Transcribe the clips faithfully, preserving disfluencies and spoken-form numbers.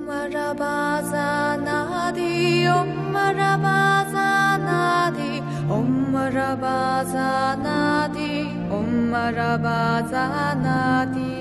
Marabazanadi, Om Marabazanadi, Om Marabazanadi, Om Marabazanadi。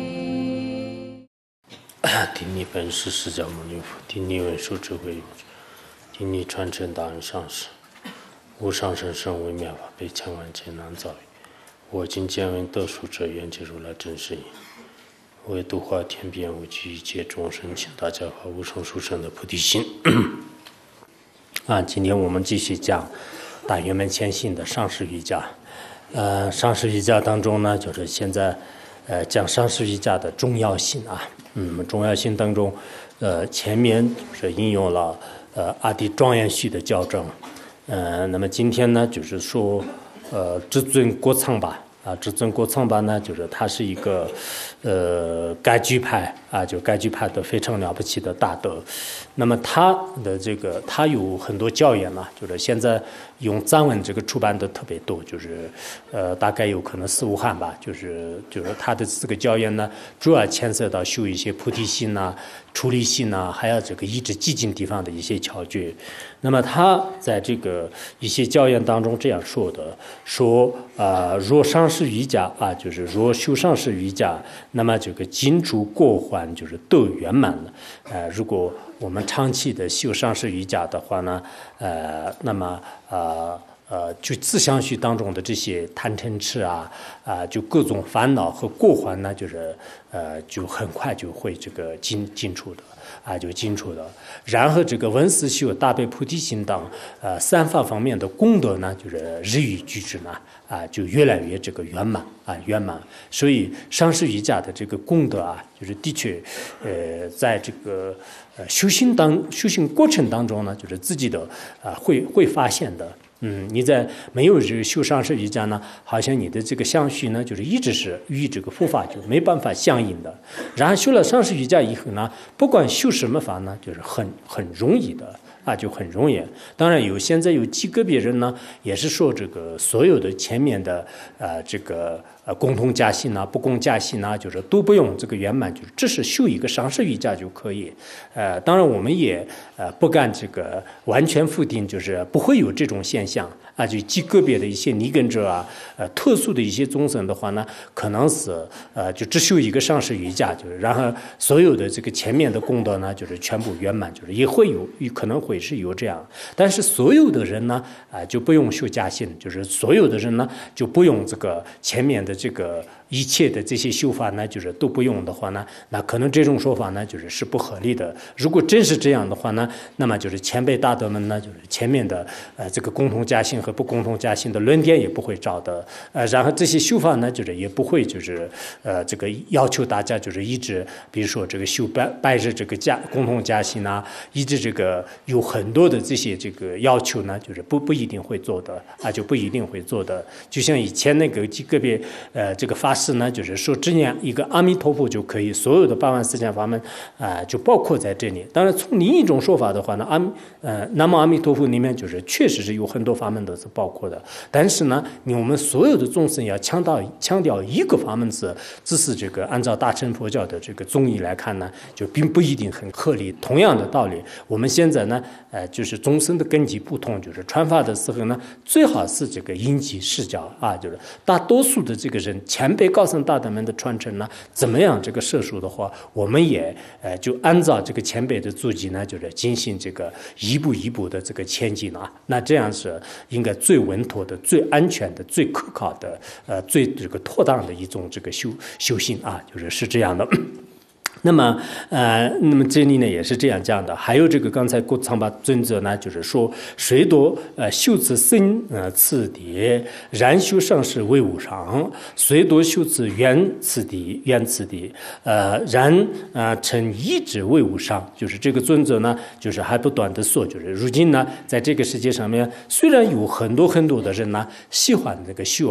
顶礼本师释迦牟尼佛，顶礼文殊智慧勇士，顶礼传承大恩上师，无上甚深微妙法，被千万劫难遭遇。我今见闻得殊者，愿解如来真实义。为度化天边无惧一切众生，请大家发无上殊胜的菩提心。啊，今天我们继续讲大圆满谦信的上师瑜伽。呃，上师瑜伽当中呢，就是现在呃讲上师瑜伽的重要性啊。嗯，重要性当中，呃，前面是引用了呃阿底庄严序的校正。呃，那么今天呢，就是说，呃，至尊国藏吧。啊，至尊国藏吧呢，就是他是一个，呃，该居派啊，就该居派的非常了不起的大德。那么他的这个，他有很多教研嘛，就是现在用藏文这个出版的特别多，就是呃，大概有可能四五汉吧，就是就是他的这个教研呢，主要牵涉到修一些菩提心呐、出离心呐，还有这个抑制寂静地方的一些巧诀。那么他在这个一些教研当中这样说的，说啊、呃，若上师瑜伽啊，就是若修上师瑜伽，那么这个尽除过患就是都圆满了。呃，如果我们长期的修上师瑜伽的话呢，呃，那么呃。呃，就自相续当中的这些贪嗔痴啊，啊、呃，就各种烦恼和过患呢，就是呃，就很快就会这个尽尽除的啊，就尽除的。然后这个闻思修、大悲菩提心等呃三法方面的功德呢，就是日益俱知呢，啊，就越来越这个圆满啊，圆满。所以上师瑜伽的这个功德啊，就是的确，呃，在这个呃修行当修行过程当中呢，就是自己的啊、呃、会会发现的。嗯，你在没有这个修上师瑜伽呢，好像你的这个相续呢，就是一直是与这个佛法就没办法相应的。然后修了上师瑜伽以后呢，不管修什么法呢，就是很很容易的啊，就很容易。当然有现在有极个别人呢，也是说这个所有的前面的呃这个呃共同加行呐、不共加行呐，就是都不用这个圆满，就是只是修一个上师瑜伽就可以。呃，当然我们也呃不敢这个完全否定，就是不会有这种现象啊。就极个别的一些尼根者啊，呃特殊的一些众生的话呢，可能是呃就只修一个上师瑜伽，就是然后所有的这个前面的功德呢，就是全部圆满，就是也会有可能会是有这样。但是所有的人呢，啊、呃、就不用修加行，就是所有的人呢就不用这个前面的这个一切的这些修法呢，就是都不用的话呢，那可能这种说法呢，就是是不合理的。如果真是这样的话呢，那么就是前辈大德们呢，就是前面的呃这个共同加行和不共同加行的论点也不会找的，呃，然后这些修法呢，就是也不会就是呃这个要求大家就是一直，比如说这个修拜拜日这个加共同加行啊，一直这个有很多的这些这个要求呢，就是不不一定会做的啊，就不一定会做的。就像以前那个个别呃这个法师呢，就是说只念一个阿弥陀佛就可以，所有的八万四千法门啊、呃、就包括在这里。当然从另一种说法的话呢，阿呃南无阿弥陀佛里面就是确实是有很多法门都是包括的，但是呢，你我们所有的众生要强调强调一个法门是，只是这个按照大乘佛教的这个宗义来看呢，就并不一定很合理。同样的道理，我们现在呢，呃，就是众生的根基不同，就是传法的时候呢，最好是这个因机视教啊，就是大多数的这个人前辈高僧大德们的传承呢，怎么样这个摄受的话，我们也呃就按照这个前辈的足迹呢，就是进行这个一步一步的这个前进啊，那这样是应该最稳妥的、最安全的、最可靠的、呃最这个妥当的一种这个修修行啊，就是是这样的。那么，呃，那么这里呢也是这样讲的。还有这个刚才国藏巴尊者呢，就是说，谁多呃修持身呃次第，然修上师为无上；谁多修持缘次第，缘次第，呃，然呃成一指为无上。就是这个尊者呢，就是还不断的说，就是如今呢，在这个世界上面，虽然有很多很多的人呢喜欢这个修啊。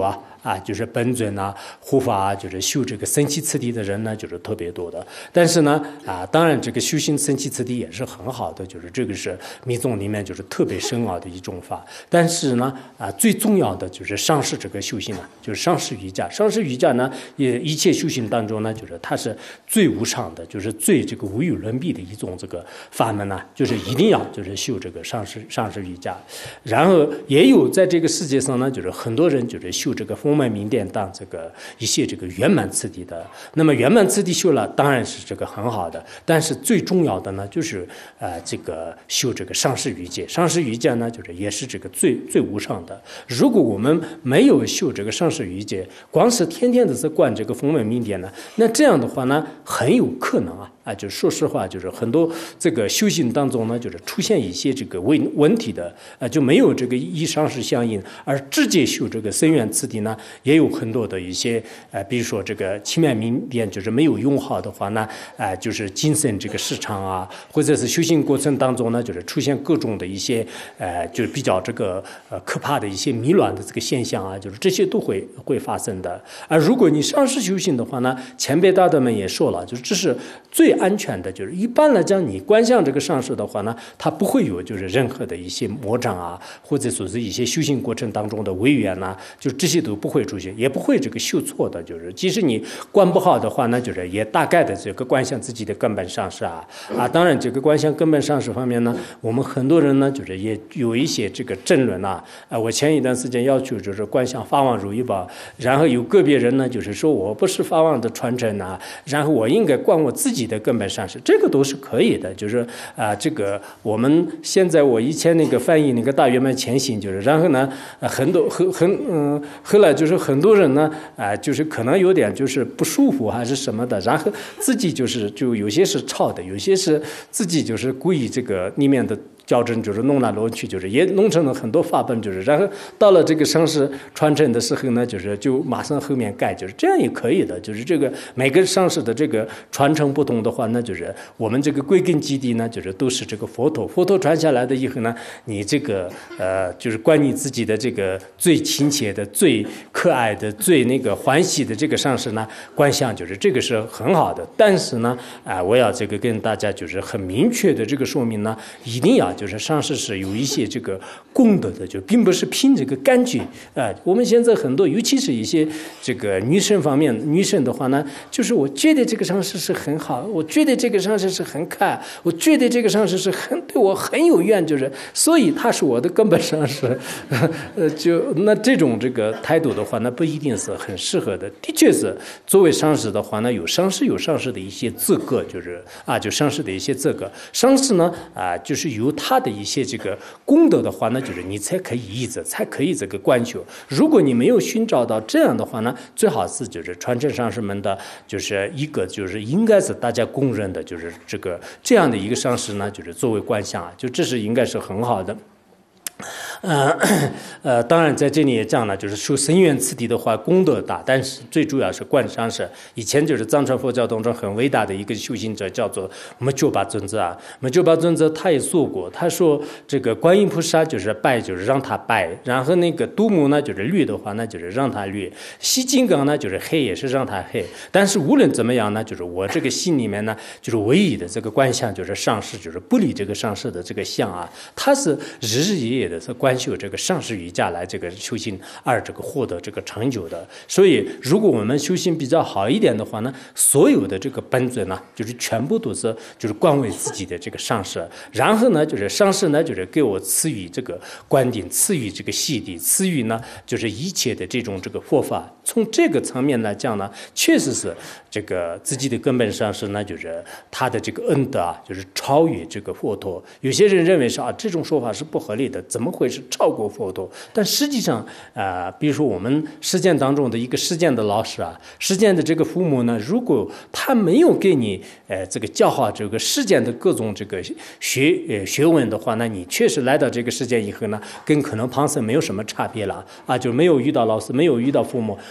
啊，就是本尊啊、护法啊，就是修这个僧祇次第的人呢，就是特别多的。但是呢，啊，当然这个修行僧祇次第也是很好的，就是这个是密宗里面就是特别深奥的一种法。但是呢，啊，最重要的就是上师这个修行呢，就是上师瑜伽。上师瑜伽呢，也一切修行当中呢，就是它是最无上的，就是最这个无与伦比的一种这个法门呢，就是一定要就是修这个上师上师瑜伽。然后也有在这个世界上呢，就是很多人就是修这个风门明殿当这个一些这个圆满次第的。那么圆满次第修了，当然是这个很好的。但是最重要的呢，就是呃这个修这个上师瑜伽。上师瑜伽呢，就是也是这个最最无上的。如果我们没有修这个上师瑜伽，光是天天的在观这个风门明殿呢，那这样的话呢，很有可能啊啊，就说实话，就是很多这个修行当中呢，就是出现一些这个问问题的，啊，就没有这个依上师相应，而直接修这个僧愿次第呢，也有很多的一些，呃，比如说这个清面明殿就是没有用好的话呢，啊、呃，就是精神这个失常啊，或者是修行过程当中呢，就是出现各种的一些，呃，就是比较这个呃可怕的一些迷乱的这个现象啊，就是这些都会会发生的。而如果你上师修行的话呢，前辈大德们也说了，就是这是最安全的，就是一般来讲，你观想这个上师的话呢，它不会有就是任何的一些魔障啊，或者说是一些修行过程当中的违缘呐，就这些都不会出现，也不会这个修错的。就是即使你观不好的话呢，就是也大概的这个观想自己的根本上师啊啊，当然这个观想根本上师方面呢，我们很多人呢就是也有一些这个争论呐啊，我前一段时间要求就是观想法王如意宝，然后有个别人呢就是说我不是法王的传承呐，然后我应该观我自己的根本上师，这个都是可以的。就是啊、呃，这个我们现在我以前那个翻译那个大圆满前行，就是然后呢，呃、很多很很嗯，后来就是很多人呢啊、呃，就是可能有点就是不舒服还是什么的，然后自己就是就有些是抄的，有些是自己就是故意这个里面的校正，就是弄来弄去，就是也弄成了很多法本，就是然后到了这个上师传承的时候呢，就是就马上后面改，就是这样也可以的。就是这个每个上师的这个传承不同的话，那就是我们这个归根基地呢，就是都是这个佛陀，佛陀传下来的以后呢，你这个呃，就是关你自己的这个最亲切的、最可爱的、最那个欢喜的这个上师呢，观想就是这个是很好的。但是呢，啊、呃，我要这个跟大家就是很明确的这个说明呢，一定要。就是上师是有一些这个功德的，就并不是凭这个感觉啊、呃。我们现在很多，尤其是一些这个女生方面，女生的话呢，就是我觉得这个上师是很好，我觉得这个上师是很可爱，我觉得这个上师是很对我很有缘，就是所以他是我的根本上师。呃，就那这种这个态度的话，那不一定是很适合的。的确是作为上师的话呢，有上师有上师的一些资格，就是啊，就上师的一些资格。上师呢啊，就是由他。他的一些这个功德的话呢，就是你才可以依着，才可以这个观修。如果你没有寻找到这样的话呢，最好是就是传承上师们的，就是一个就是应该是大家公认的，就是这个这样的一个上师呢，就是作为观想啊，就这是应该是很好的。呃呃，当然在这里也讲了，就是修僧愿次第的话，功德大，但是最主要是观上师。以前就是藏传佛教当中很伟大的一个修行者，叫做摩鸠巴尊者啊。摩鸠巴尊者他也说过，他说这个观音菩萨就是白，就是让他白；然后那个度母呢，就是绿的话，那就是让他绿；西金刚呢，就是黑，也是让他黑。但是无论怎么样呢，就是我这个心里面呢，就是唯一的这个观相，就是上师，就是不离这个上师的这个相啊，他是日日夜夜的是观修这个上师瑜伽来这个修行而这个获得这个成就的。所以如果我们修行比较好一点的话呢，所有的这个本尊呢，就是全部都是就是观为自己的这个上师，然后呢就是上师呢就是给我赐予这个观点，赐予这个悉地，赐予呢就是一切的这种这个佛法。从这个层面来讲呢，确实是这个自己的根本上师呢，就是他的这个恩德啊，就是超越这个佛陀。有些人认为是啊，这种说法是不合理的，怎么会是超过佛陀？但实际上啊、呃，比如说我们实践当中的一个实践的老师啊，实践的这个父母呢，如果他没有给你呃这个教化这个实践的各种这个学呃学问的话，那你确实来到这个世界以后呢，跟可能旁生没有什么差别了啊，就没有遇到老师，没有遇到父母，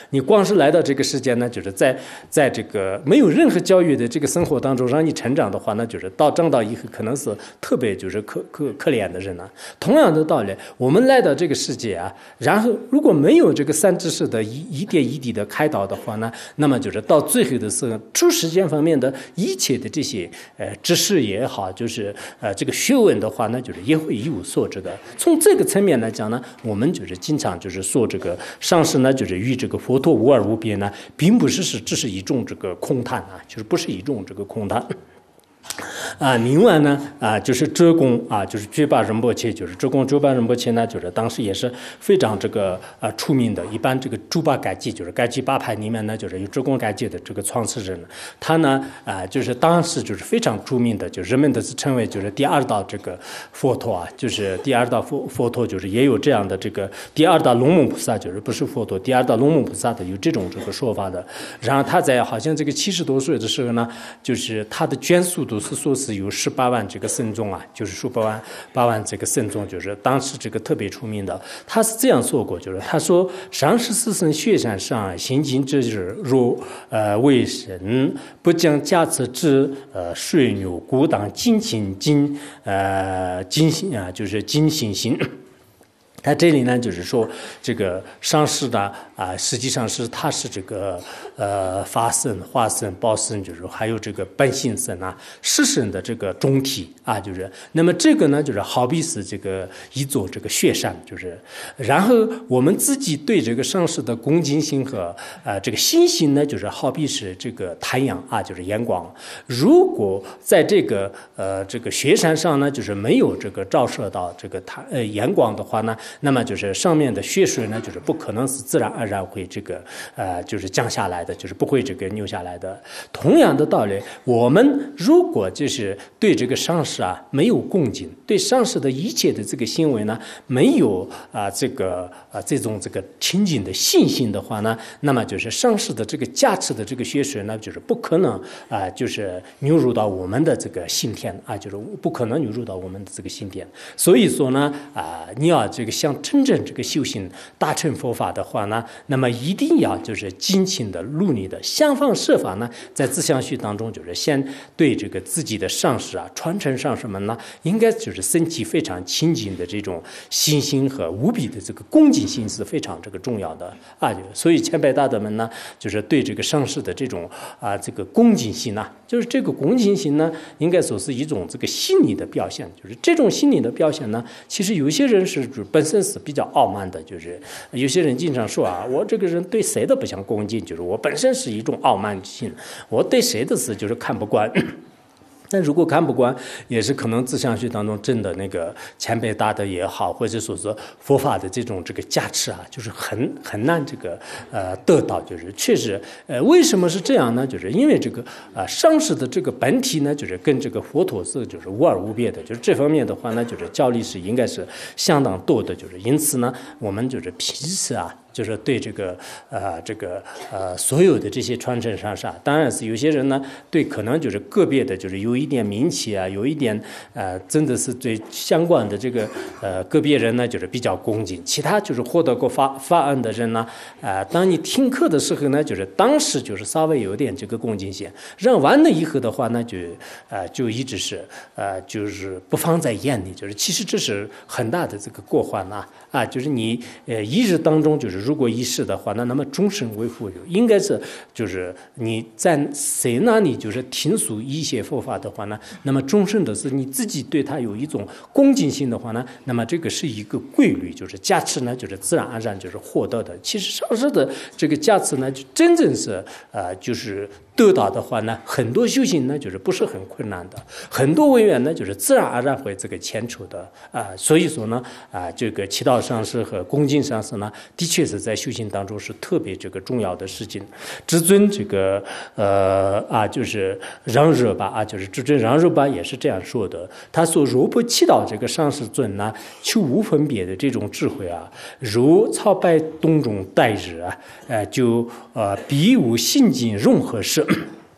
你光是来到这个世界呢，就是在在这个没有任何教育的这个生活当中让你成长的话，那就是到长到以后可能是特别就是可可可怜的人呢、啊。同样的道理，我们来到这个世界啊，然后如果没有这个三知识的一一点一滴的开导的话呢，那么就是到最后的时候，诸世间方面的一切的这些呃知识也好，就是呃这个学问的话呢，就是也会一无所知的。从这个层面来讲呢，我们就是经常就是说这个上师呢，就是与这个佛陀无二无别呢，并不是是只是一种这个空谈啊，就是不是一种这个空谈。啊，另外呢，啊，就是哲公啊，就是觉巴仁波切，就是哲公觉巴仁波切呢，就是当时也是非常这个啊出名的。一般这个诸巴该记，就是该记八派里面呢，就是有哲公该记的这个创始人，他呢啊，就是当时就是非常著名的，就是人们都是称为就是第二道这个佛陀啊，就是第二道佛佛陀，就是也有这样的这个第二道龙母菩萨，就是不是佛陀，第二道龙母菩萨的有这种这个说法的。然后他在好像这个七十多岁的时候呢，就是他的捐速都是说是有十八万这个僧众啊，就是十八万八万这个僧众，就是当时这个特别出名的。他是这样说过，就是他说：“上师四圣雪山上行经之日，若呃为神不将加持之呃水牛故当精行精呃精行啊，就是精行行。”他这里呢，就是说这个上师呢，啊，实际上是他是这个呃法身、化身、报身，就是还有这个本性身啊，十身的这个总体啊，就是那么这个呢，就是好比是这个一座这个雪山，就是然后我们自己对这个上师的恭敬心和呃这个信心呢，就是好比是这个太阳啊，就是阳光。如果在这个呃这个雪山上呢，就是没有这个照射到这个太呃阳光的话呢，那么就是上面的雪水呢，就是不可能是自然而然会这个呃，就是降下来的，就是不会这个流下来的。同样的道理，我们如果就是对这个上师啊没有恭敬，对上师的一切的这个行为呢没有啊、呃、这个啊、呃、这种这个亲近的信心的话呢，那么就是上师的这个加持的这个雪水呢，就是不可能啊、呃、就是流入到我们的这个心田啊，就是不可能流入到我们的这个心田。所以说呢啊、呃，你要这个想真正这个修行大乘佛法的话呢，那么一定要就是精勤的努力的想方设法呢，在自相续当中，就是先对这个自己的上师啊传承上师们呢，应该就是升起非常亲近的这种信心和无比的这个恭敬心是非常这个重要的啊。所以前辈大德们呢，就是对这个上师的这种啊这个恭敬心呢，就是这个恭敬心呢，应该说是一种这个心理的表现。就是这种心理的表现呢，其实有些人是本身是比较傲慢的，就是有些人经常说啊，我这个人对谁都不想恭敬，就是我本身是一种傲慢心，我对谁的事就是看不惯。但如果看不惯，也是可能自相续当中真的那个前辈大德也好，或者说是佛法的这种这个加持啊，就是很很难这个呃得到。就是确实呃为什么是这样呢？就是因为这个啊、呃、上师的这个本体呢，就是跟这个佛陀是就是无二无别的，就是这方面的话呢，就是教理是应该是相当多的。就是因此呢，我们就是彼此啊。就是对这个呃这个呃所有的这些传承上师，当然是有些人呢对可能就是个别的，就是有一点名气啊，有一点呃真的是对相关的这个呃个别人呢就是比较恭敬，其他就是获得过法法案的人呢，呃当你听课的时候呢，就是当时就是稍微有点这个恭敬心，让完了以后的话呢，就呃就一直是呃就是不放在眼里，就是其实这是很大的这个过患啊啊，就是你呃一日当中就是。如果一世的话，那那么终身为佛友，应该是就是你在谁那里就是听述一些佛法的话呢，那么终身的是你自己对他有一种恭敬心的话呢，那么这个是一个规律，就是加持呢，就是自然而然就是获得的。其实上师的这个加持呢，就真正是呃就是得到的话呢，很多修行呢就是不是很困难的，很多为缘呢就是自然而然会这个牵扯的啊、呃。所以说呢啊、呃，这个祈祷上师和恭敬上师呢，的确是在修行当中是特别这个重要的事情。至尊这个呃啊，就是让热巴啊，就是至尊让热巴也是这样说的。他说：“若不祈祷这个上师尊呢，求无分别的这种智慧啊，如草白冬中待日啊，呃，就呃必无心境融合时。”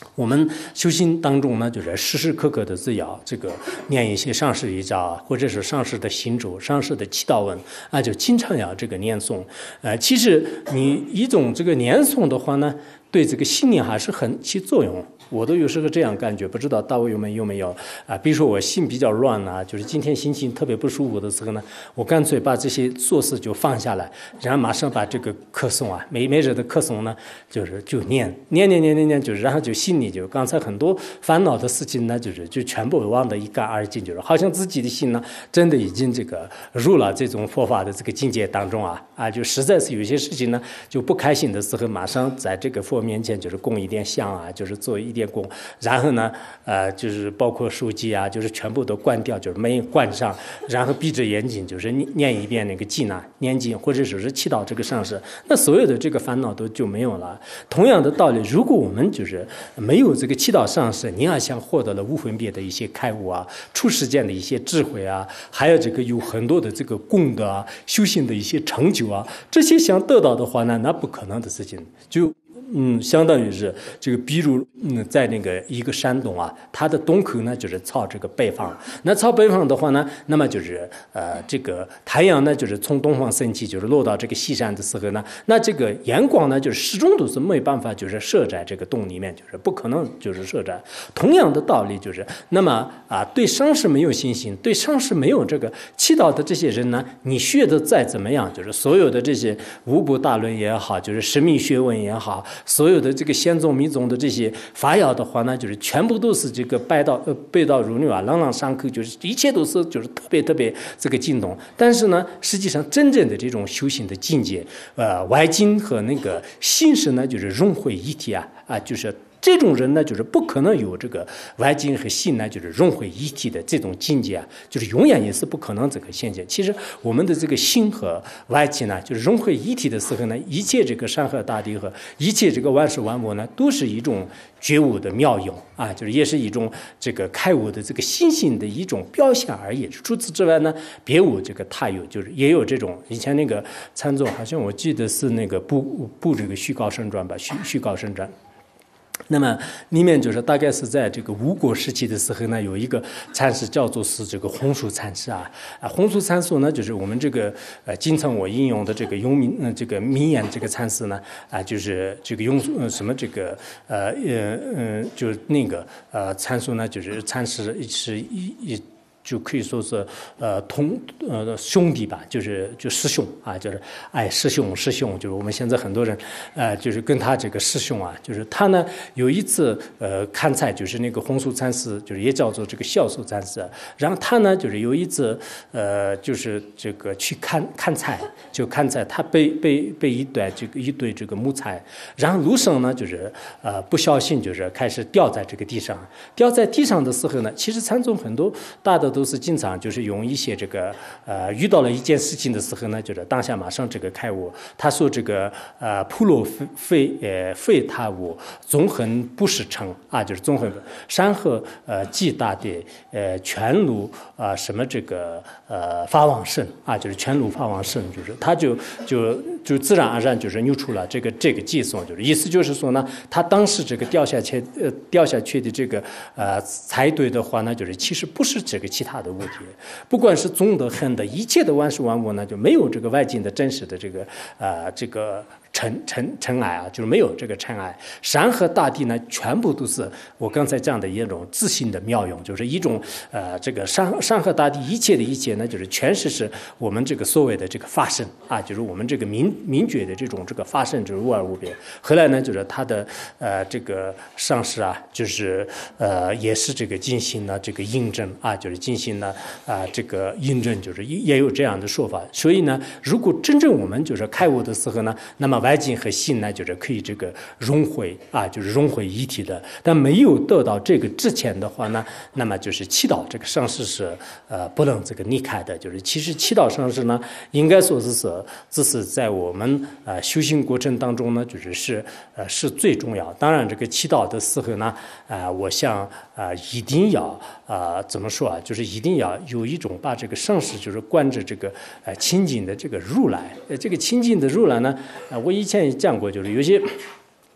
我们修行当中呢，就是时时刻刻的是要这个念一些上师遗诏，或者是上师的行咒、上师的祈祷文啊，就经常要这个念诵。呃，其实你一种这个念诵的话呢，对这个心灵还是很起作用。我都有时候这样感觉，不知道大卫有没有没有啊？比如说我心比较乱啊，就是今天心情特别不舒服的时候呢，我干脆把这些琐事就放下来，然后马上把这个课诵啊，每每日的课诵呢，就是就念念念念念念，就是然后就心里就刚才很多烦恼的事情呢，就是就全部忘得一干二净，就是好像自己的心呢，真的已经这个入了这种佛法的这个境界当中啊啊，就实在是有些事情呢就不开心的时候，马上在这个佛面前就是供一点香啊，就是做一点供，然后呢，呃，就是包括手机啊，就是全部都关掉，就是没关上，然后闭着眼睛，就是念一遍那个经啊，念经或者说是祈祷这个上师，那所有的这个烦恼都就没有了。同样的道理，如果我们就是没有这个祈祷上师，你要想获得了无分别的一些开悟啊，出世间的一些智慧啊，还有这个有很多的这个功德啊，修行的一些成就啊，这些想得到的话呢，那不可能的事情。就嗯，相当于是这个，比如嗯，在那个一个山东啊，它的东口呢就是朝这个北方，那朝北方的话呢，那么就是呃，这个太阳呢就是从东方升起，就是落到这个西山的时候呢，那这个阳光呢就是始终都是没办法就是射在这个洞里面，就是不可能就是射在。同样的道理就是，那么啊，对上师没有信心，对上师没有这个祈祷的这些人呢，你学的再怎么样，就是所有的这些无部大论也好，就是神秘学问也好。所有的这个仙宗密宗的这些法要的话呢，就是全部都是这个拜道呃背道如流啊，朗朗上口，就是一切都是就是特别特别这个精通。但是呢，实际上真正的这种修行的境界，呃，外境和那个心识呢，就是融会一体啊啊，就是。这种人呢，就是不可能有这个外境和心呢，就是融为一体的这种境界啊，就是永远也是不可能这个现象。其实我们的这个心和外境呢，就是融为一体的时候呢，一切这个山河大地和一切这个万事万物呢，都是一种觉悟的妙用啊，就是也是一种这个开悟的这个心性的一种表现而已。除此之外呢，别无这个他有，就是也有这种以前那个禅宗，好像我记得是那个布布这个虚高僧传吧，虚虚高僧传。那么里面就是大概是在这个吴国时期的时候呢，有一个禅师叫做是这个弘素禅师啊啊，弘素禅师呢就是我们这个呃经常我引用的这个用名呃这个名言这个禅师呢啊，就是这个用呃什么这个呃呃呃就那个呃禅师呢就是禅师是一一。就可以说是呃同呃兄弟吧，就是就师兄啊，就是哎师兄师兄，就是我们现在很多人呃就是跟他这个师兄啊，就是他呢有一次呃看菜，就是那个弘素禅师，就是也叫做这个孝素禅师，然后他呢就是有一次呃就是这个去看看菜，就看菜，他背背背一堆这个一堆这个木材，然后路上呢就是呃不小心就是开始掉在这个地上，掉在地上的时候呢，其实禅宗很多大的。都是经常就是用一些这个呃遇到了一件事情的时候呢，就是当下马上这个开悟。他说这个呃普罗非呃非他无纵横不是成啊，就是纵横山河呃既大地呃全如啊、呃、什么这个呃法王圣啊，就是全如法王圣，就是他就就就自然而然就是扭出了这个这个计算，就是意思就是说呢，他当时这个掉下去呃掉下去的这个呃才对的话呢，就是其实不是这个其他的物体，不管是总的横的，一切的万事万物呢，就没有这个外境的真实的这个呃这个尘尘尘埃啊，就是没有这个尘埃。山河大地呢，全部都是我刚才讲的一种自信的妙用，就是一种呃这个山山河大地一切的一切呢，就是全是是我们这个所谓的这个法身啊，就是我们这个明明觉的这种这个法身，就是无二无别。后来呢，就是他的呃这个上师啊，就是呃也是这个进行了这个印证啊，就是进行了啊、呃、这个印证，就是也有这样的说法。所以呢，如果真正我们就是开悟的时候呢，那么外境和心呢，就是可以这个融会啊，就是融会一体的。但没有得到这个之前的话呢，那么就是祈祷这个上师是呃不能这个离开的。就是其实祈祷上师呢，应该说是是这是在我们呃修行过程当中呢，就是是呃是最重要。当然，这个祈祷的时候呢，啊、呃，我想啊、呃、一定要啊、呃、怎么说啊，就是一定要有一种把这个上师就是观着这个呃清净的这个如来，呃这个清净的如来呢，呃我以前也讲过，就是有些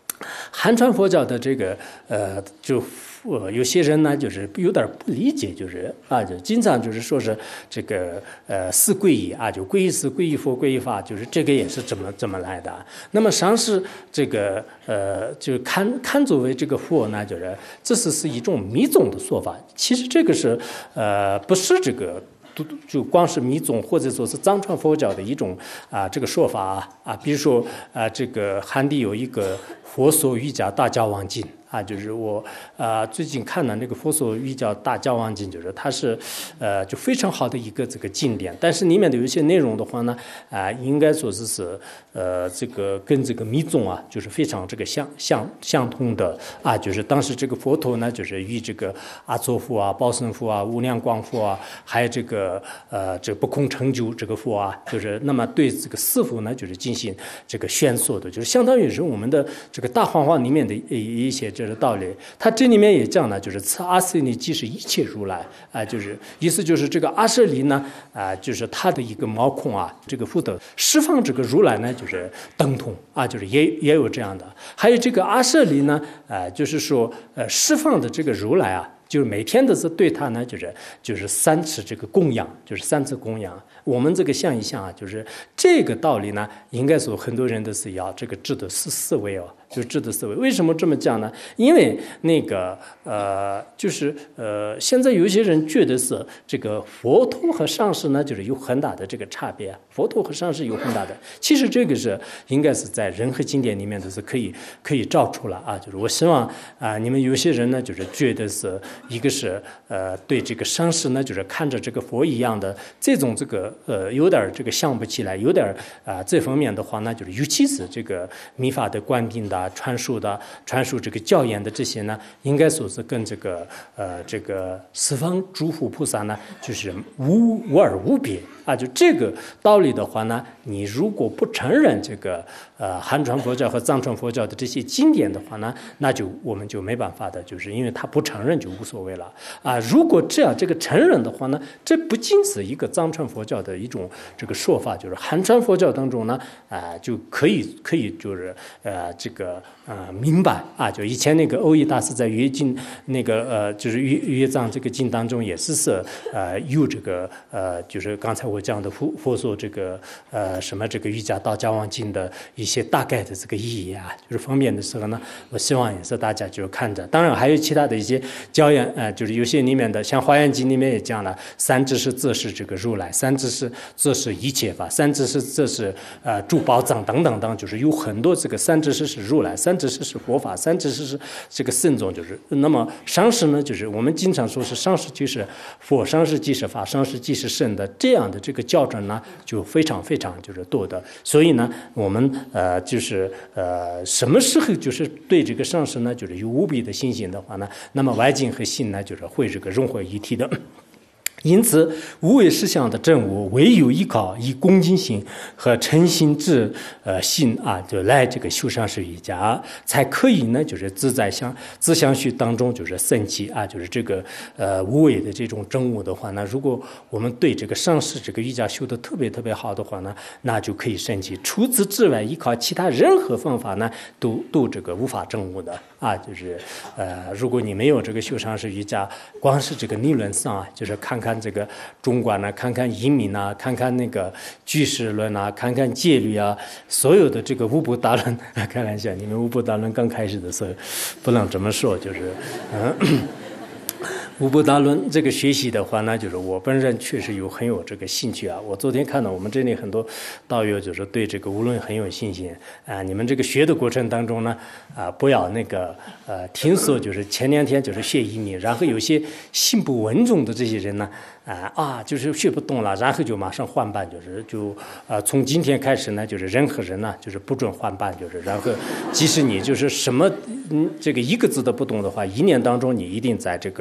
汉传佛教的这个呃就。呃，有些人呢，就是有点不理解，就是啊，就经常就是说是这个呃四皈依啊，就皈依四、皈依佛、皈依法，就是这个也是怎么怎么来的。那么上师这个呃，就看看作为这个佛呢，就是这是是一种密宗的说法。其实这个是呃不是这个。就光是密宗或者说是藏传佛教的一种啊这个说法啊啊，比如说啊这个汉地有一个佛所瑜伽大教王经啊，就是我啊最近看了那个佛所瑜伽大教王经，就是它是呃就非常好的一个这个经典，但是里面的有一些内容的话呢啊，应该说是是呃这个跟这个密宗啊就是非常这个相相相通的啊，就是当时这个佛陀呢就是与这个阿阇佛啊、报身佛啊、无量光佛啊，还有这个呃这不空成就这个佛啊，就是那么对这个四佛呢就是进行这个宣说的，就是相当于是我们的这个大黄话里面的一些这个道理。它这里面也讲了，就是此阿舍利即是一切如来啊，就是意思就是这个阿舍利呢啊，就是它的一个毛孔啊，这个福德释放这个如来呢就是等同啊，就是也也有这样的。还有这个阿舍利呢啊，就是说呃释放的这个如来啊。就是每天都是对他呢，就是就是三次这个供养，就是三次供养。我们这个想一想啊，就是这个道理呢，应该说很多人都是要这个智的思思维哦，就智的思维。为什么这么讲呢？因为那个呃，就是呃，现在有一些人觉得是这个佛陀和上师呢，就是有很大的这个差别。佛陀和上师有很大的，其实这个是应该是在任何经典里面都是可以可以照出来啊。就是我希望啊、呃，你们有些人呢，就是觉得是。一个是呃对这个上师呢，就是看着这个佛一样的这种这个呃有点这个想不起来，有点啊、呃、这方面的话呢，就是尤其是这个密法的灌顶的、传述的、传述这个教言的这些呢，应该说是跟这个呃这个十方诸佛菩萨呢，就是无无二无别啊。就这个道理的话呢，你如果不承认这个呃汉传佛教和藏传佛教的这些经典的话呢，那就我们就没办法的，就是因为他不承认就无所谓了啊。如果这样这个承认的话呢，这不仅是一个藏传佛教的一种这个说法，就是汉传佛教当中呢啊、呃、就可以可以就是呃这个呃明白啊，就以前那个欧益大师在约经那个呃就是约约藏这个经当中也是是呃有这个呃就是刚才我讲的佛佛说这个呃什么这个瑜伽道教王经的一些大概的这个意义啊，就是方便的时候呢，我希望也是大家就看着，当然还有其他的一些教言，呃，就是有些里面的，像《华严经》里面也讲了，三知识自是这个如来，三知识自是一切法，三知识这是呃诸宝藏等等等，就是有很多这个三知识是如来，三知识是佛法，三知识是这个圣宗，就是那么上师呢，就是我们经常说是上师即是佛，上师即是法，上师即是圣的这样的这个教准呢，就非常非常就是多的，所以呢，我们呃就是呃什么时候就是对这个上师呢，就是有无比的信心的话呢，那么外境和心呢，就是会这个融合一体的。因此，无为实相的证悟，唯有依靠以恭敬心和诚心之呃心啊，就来这个修上师瑜伽，才可以呢，就是自在相自相续当中就是升起啊，就是这个呃无为的这种证悟的话呢，如果我们对这个上师这个瑜伽修的特别特别好的话呢，那就可以升起。除此之外，依靠其他任何方法呢，都都这个无法证悟的啊，就是呃，如果你没有这个修上师瑜伽，光是这个理论上啊，就是看看。看这个中观呢，看看移民啊，看看那个居士论啊，看看戒律啊，所有的这个无部大论，开玩笑，你们无部大论刚开始的时候不能这么说，就是嗯。无部大论这个学习的话呢，就是我本人确实有很有这个兴趣啊。我昨天看到我们这里很多道友就是对这个无论很有信心啊。你们这个学的过程当中呢，啊，不要那个呃，听说就是前两天就是学移民，然后有些心不稳重的这些人呢，啊啊，就是学不动了，然后就马上换班，就是就啊，从今天开始呢，就是任何人呢，就是不准换班，就是然后即使你就是什么嗯这个一个字都不懂的话，一年当中你一定在这个。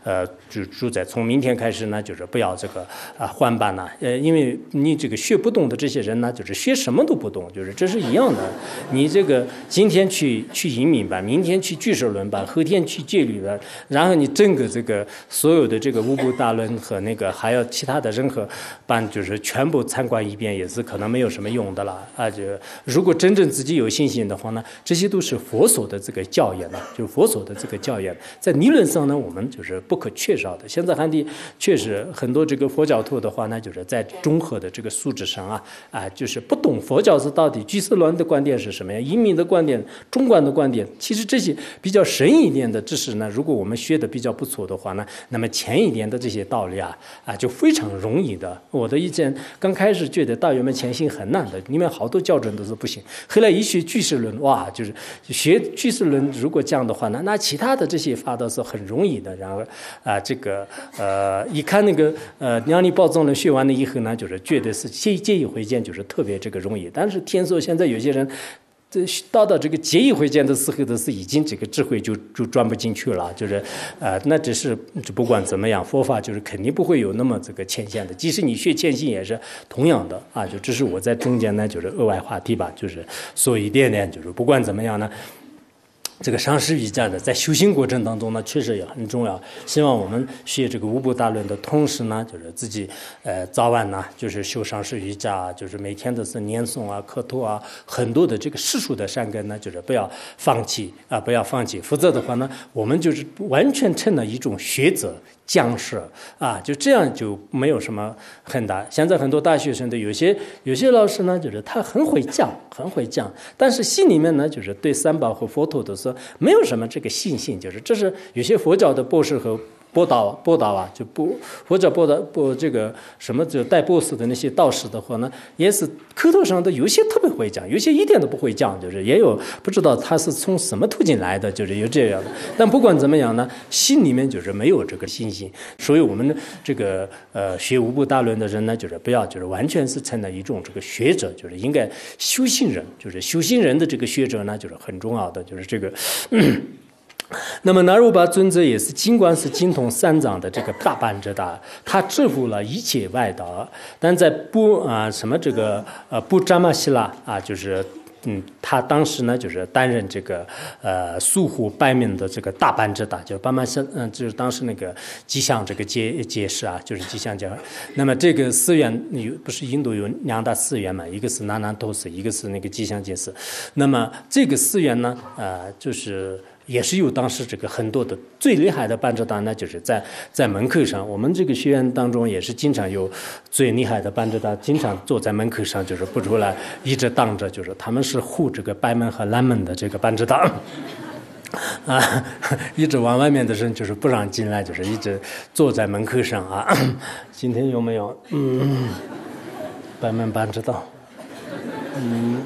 呃就住在从明天开始呢，就是不要这个啊换班了，呃，因为你这个学不懂的这些人呢，就是学什么都不懂，就是这是一样的。你这个今天去去移民班，明天去俱舍论班，后天去戒律班，然后你整个这个所有的这个五部大论和那个还有其他的任何班，就是全部参观一遍，也是可能没有什么用的了啊。就如果真正自己有信心的话呢，这些都是佛所的这个教研呢，就是佛所的这个教研，在理论上呢，我们就是不可缺少的。现在汉地确实很多这个佛教徒的话呢，就是在综合的这个素质上啊啊，就是不懂佛教是到底居士论的观点是什么呀，移民的观点、中观的观点，其实这些比较深一点的知识呢，如果我们学的比较不错的话呢，那么浅一点的这些道理啊啊就非常容易的。我的以前刚开始觉得大圆满前行很难的，里面好多校准都是不行。后来一学居士论，哇，就是学居士论，如果这样的话呢，那其他的这些法都是很容易的。然后啊，这个呃，一看那个呃《量理宝藏论》学完了以后呢，就是觉得是戒戒一回见就是特别这个容易。但是天说现在有些人。这到到这个结义会见的时候的是已经这个智慧就就钻不进去了，就是呃那只是不管怎么样，佛法就是肯定不会有那么这个浅显的，即使你学浅显也是同样的啊。就这是我在中间呢就是额外话题吧，就是说一点点，就是不管怎么样呢。这个上师瑜伽的在修行过程当中呢，确实也很重要。希望我们学这个五部大论的同时呢，就是自己呃早晚呢，就是修上师瑜伽，就是每天都是念诵啊、磕头啊，很多的这个世俗的善根呢，就是不要放弃啊，不要放弃。否则的话呢，我们就是完全成了一种学者。降士啊，就这样就没有什么很大。现在很多大学生的有些有些老师呢，就是他很会讲，很会讲，但是心里面呢，就是对三宝和佛陀都是没有什么这个信心，就是这是有些佛教的博士和。波导波导啊，就不或者波导不这个什么就带 boss 的那些道士的话呢，也是口头上的有些特别会讲，有些一点都不会讲，就是也有不知道他是从什么途径来的，就是有这样的。但不管怎么样呢，心里面就是没有这个信心。所以我们这个呃学五部大论的人呢，就是不要就是完全是成了一种这个学者，就是应该修行人，就是修行人的这个学者呢，就是很重要的，就是这个。嗯那么那如巴尊者也是，尽管是精通三藏的这个大般智达，他制服了一切外道，但在不啊、呃、什么这个呃不扎玛希拉啊，就是嗯，他当时呢就是担任这个呃苏湖拜命的这个大般智达，就是巴玛希嗯，就是当时那个吉祥这个街街市啊，就是吉祥街。那么这个寺院有不是印度有两大寺院嘛，一个是南南陀寺，一个是那个吉祥街寺。那么这个寺院呢，呃，就是。也是有当时这个很多的最厉害的班智达呢，就是在在门口上。我们这个学院当中也是经常有最厉害的班智达，经常坐在门口上，就是不出来，一直当着，就是他们是护这个白门和蓝门的这个班智达。啊，一直往外面的人就是不让进来，就是一直坐在门口上啊。今天有没有？嗯，白门班智达。嗯，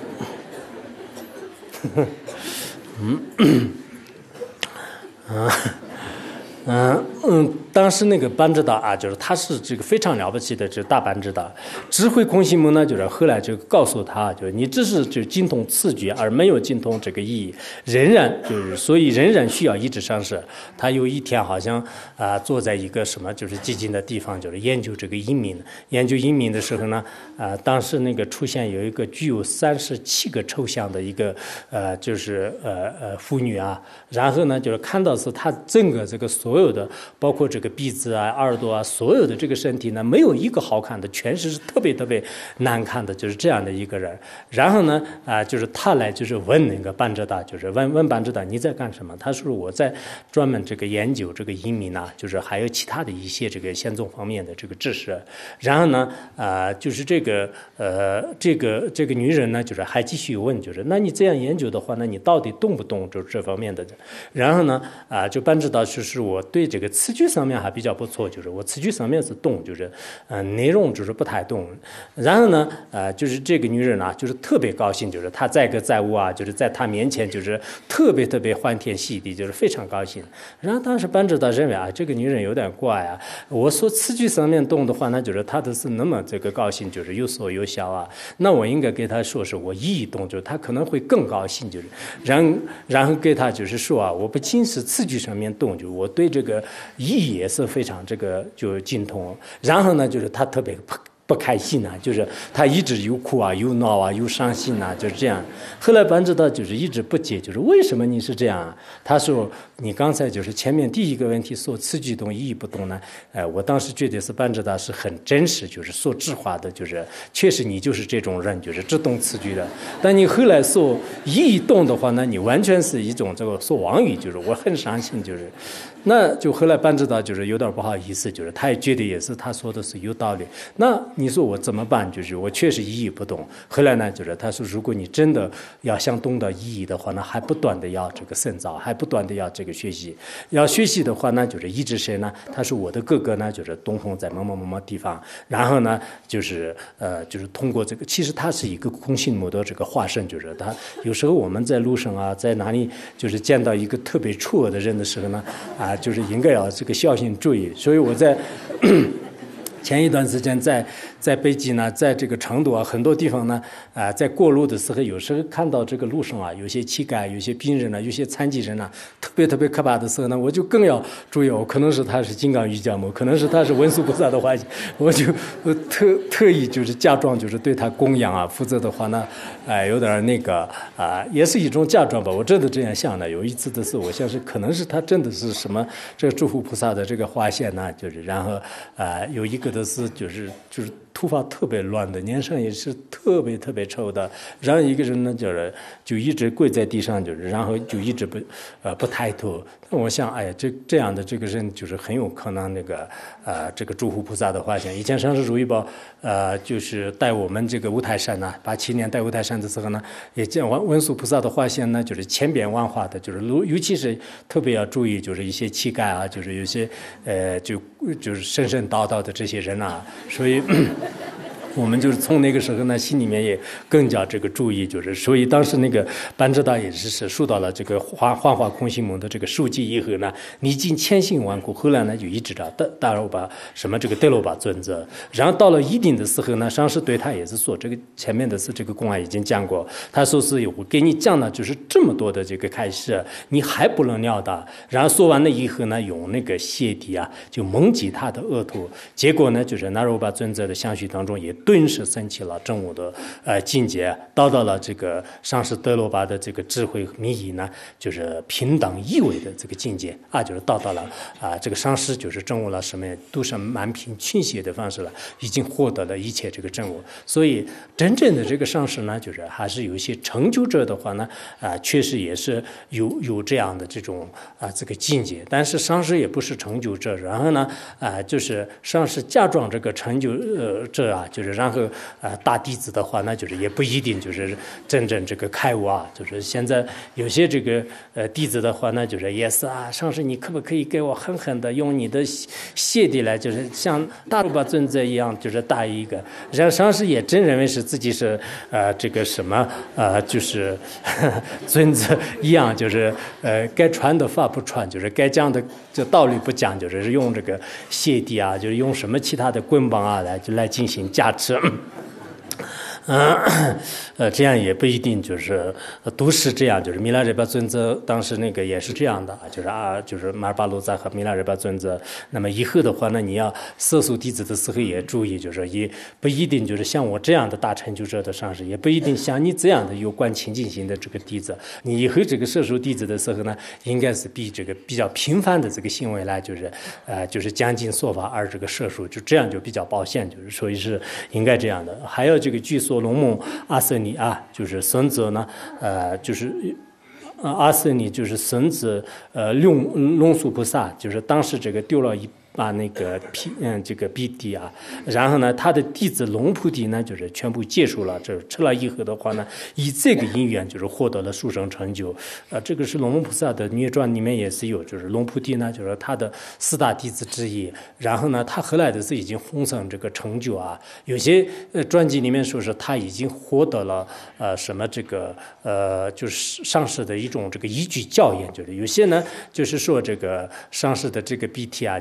嗯。啊，嗯嗯，当时那个班智达啊，就是他是这个非常了不起的，这大班智达。智慧空行母呢，就是后来就告诉他，就是你只是就精通次句，而没有精通这个意义，仍然就是所以仍然需要一直上师。他有一天好像啊、呃、坐在一个什么就是寂静的地方，就是研究这个音名。研究音名的时候呢，啊、呃、当时那个出现有一个具有三十七个抽象的一个呃就是呃呃妇女啊，然后呢就是看到是她整个这个所有的包括这个鼻子啊、耳朵啊，所有的这个身体呢，没有一个好看的，全是特别特别难看的，就是这样的一个人。然后呢，啊、呃，就是他来就是问那个班智达，就是问问班智达你在干什么？他说我在专门这个研究这个音名啊，就是还有其他的一些这个宪宗方面的这个知识。然后呢，啊、呃，就是这个呃，这个这个女人呢，就是还继续问，就是那你这样研究的话，那你到底懂不懂就是这方面的？然后呢，啊、呃，就班智达就是我对这个词句上面还比较不错，就是我词句上面是懂，就是嗯、呃、内容就是不太懂。然后呢，呃，就是这个女人啊，就是特别高兴，就是她载歌载舞啊，就是在她面前就是特别特别欢天喜地，就是非常高兴。然后当时班智达认为啊，这个女人有点怪啊，我说词句上面懂的话，那就是她都是那么这个高兴，就是有说有笑啊，那我应该给她说是我意义懂，就是她可能会更高兴，就是然然后给她就是说啊，我不仅是词句上面懂，就我对这个意也是非常这个就精通。然后呢，就是他特别不不开心啊，就是他一直又哭啊，又闹啊，又伤心啊，就是这样。后来班智达就是一直不解，就是为什么你是这样啊？他说你刚才就是前面第一个问题说词句动意义不动呢，呃，我当时觉得是班智达是很真实，就是说实话的，就是确实你就是这种人，就是只动词句的。但你后来说意义动的话呢，你完全是一种这个说妄语，就是我很伤心，就是那就后来班智达就是有点不好意思，就是他也觉得也是他说的是有道理。那你说我怎么办？就是我确实意义不懂。后来呢，就是他说，如果你真的要想懂得意义的话呢，还不断的要这个深造，还不断的要这个学习。要学习的话呢，就是一直谁呢？他说我的哥哥呢，就是东风在某某某某地方，然后呢，就是呃，就是通过这个，其实他是一个空性母的这个化身，就是他有时候我们在路上啊，在哪里就是见到一个特别错的人的时候呢，啊，就是应该要这个小心注意。所以我在前一段时间在在北京呢，在这个成都啊，很多地方呢，啊、呃，在过路的时候，有时候看到这个路上啊，有些乞丐、有些病人呢、有些残疾人呢，特别特别可怕的时候呢，我就更要注意，我可能是他是金刚瑜伽母，可能是他是文殊菩萨的化身，我就特特意就是假装就是对他供养啊，否则的话呢，哎、呃，有点那个啊、呃，也是一种假装吧，我真的这样想的。有一次的是，我想是可能是他真的是什么这个诸佛菩萨的这个化现呢，就是然后啊、呃，有一个的是就是就是。头发特别乱的，脸上也是特别特别臭的。然后一个人呢，就是就一直跪在地上，就是然后就一直不呃不抬头。我想，哎呀，这这样的这个人就是很有可能那个呃这个诸佛菩萨的化现。以前上师如意宝呃就是带我们这个五台山呢，八七年带五台山的时候呢，也见文文殊菩萨的化现呢，就是千变万化的，就是尤其是特别要注意，就是一些乞丐啊，就是有些呃就就是神神叨叨的这些人啊，所以。我们就是从那个时候呢，心里面也更加这个注意，就是所以当时那个班智达也是是受到了这个幻幻化空性母的这个授记以后呢，历尽千辛万苦，后来呢就一直到大大罗巴什么这个德罗巴尊者，然后到了一定的时候呢，上师对他也是说，这个前面的是这个公案已经讲过，他说是我给你讲了就是这么多的这个开示，你还不能了达，然后说完了以后呢，用那个鞋底啊就蒙击他的额头，结果呢就是那罗巴尊者的相续当中也。顿时升起了正悟的呃境界，达到了这个上师德罗巴的这个智慧密意呢，就是平等意味的这个境界啊，就是达到了啊、呃、这个上师就是证悟了什么呀，都是满凭倾斜的方式了，已经获得了一切这个证悟。所以真正的这个上师呢，就是还是有一些成就者的话呢，啊、呃、确实也是有有这样的这种啊、呃、这个境界，但是上师也不是成就者，然后呢啊、呃、就是上师假装这个成就呃者啊，就是让。然后啊、呃，大弟子的话，那就是也不一定就是真正这个开悟啊。就是现在有些这个呃弟子的话，那就是也是啊，上师你可不可以给我狠狠的用你的鞋底来，就是像大罗巴尊者一样，就是打一个。然后上师也真认为是自己是呃这个什么呃就是呵呵尊者一样，就是呃该传的法不传，就是该讲的这道理不讲，就是用这个鞋底啊，就是用什么其他的棍棒啊来就来进行加持。嗯，呃，这样也不一定就是都是这样，就是弥勒日巴尊者当时那个也是这样的，就是啊，就是马尔巴鲁扎和弥勒日巴尊者。那么以后的话呢，你要摄受弟子的时候也注意，就是也不一定就是像我这样的大成就者的上师，也不一定像你这样的有关清净心的这个弟子。你以后这个摄受弟子的时候呢，应该是比这个比较频繁的这个行为来，就是呃，就是将近说法而这个摄受，就这样就比较保险，就是所以是应该这样的。还有这个据说。龙母阿瑟尼啊，就是孙子呢，呃，就是呃阿瑟尼就是孙子，呃龙龙树菩萨，就是当时这个丢了一把那个皮嗯这个鼻涕啊，然后呢，他的弟子龙菩提呢，就是全部结束了，这吃了以后的话呢，以这个因缘就是获得了殊胜成就。呃，这个是龙菩萨的涅传里面也是有，就是龙菩提呢，就是他的四大弟子之一。然后呢，他后来的是已经弘成这个成就啊，有些呃传记里面说是他已经获得了呃什么这个呃就是上师的一种这个依据教研，就是有些呢就是说这个上师的这个鼻涕啊，就是他。